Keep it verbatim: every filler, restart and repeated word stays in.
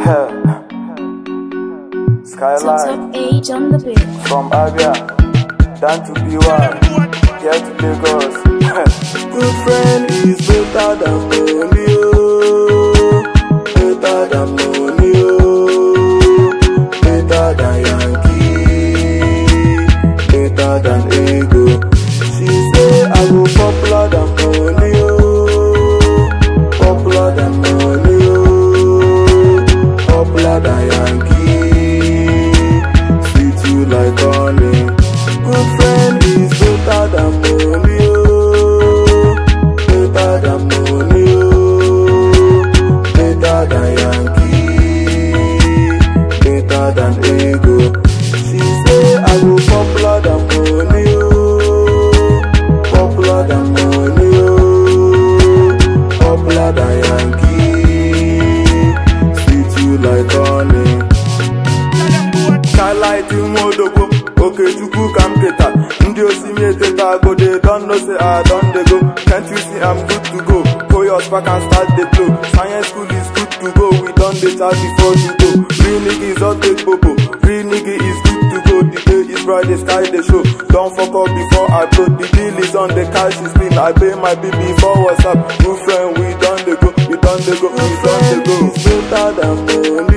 Skylight age on the beat. From Abia down to B one, here to Lagos. Good friend is better than money, oh. Better than money, oh. Better than Yankee, better than ego. She say I go popular than money, oh. Popular than money, oh. Popular than Yankee. Like honey. Good friend is better than money, oh. Better than money, oh. Better than Yankee, better than ego. She say I go popular than money, oh. Popular than money, oh. Popular than Yankee. Sweet you like honey. Skylight in Modogo, okay to cook and cater. Ndio see me teta go, they don't know say I done they go. Can't you see I'm good to go? Pull your spark and start the blow. Science school is good to go, we done the chat before you go. Real nigga is all take bobo, real nigga is good to go. The day is bright, the sky the show. Don't fuck up before I blow. The deal is on the cash is clean. I pay my B B for WhatsApp. Good friend, we done the go, we done the go, we done the go. It's better than money.